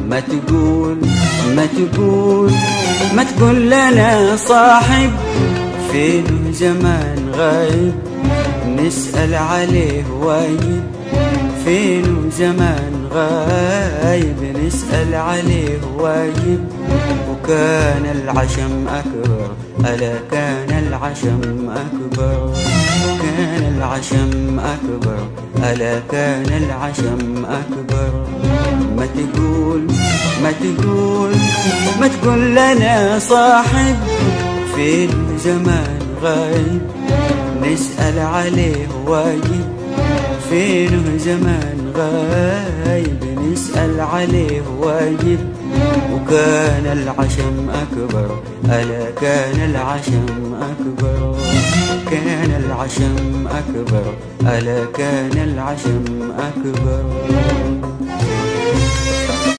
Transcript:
ما تقول ما تقول ما تقول لنا صاحب فين زمان غايب نسأل عليه وايد فين زمان غايب نسأل عليه وايد وكان العشم أكبر ألا كان العشم أكبر كان العشم أكبر ألا كان العشم أكبر ما تقول ما تقول ما تقول لنا صاحب فين زمان غايب نسأل عليه واجب فين زمان غايب نسأل عليه واجب وكان العشم أكبر ألا كان العشم أكبر كان العشم أكبر ألا كان العشم أكبر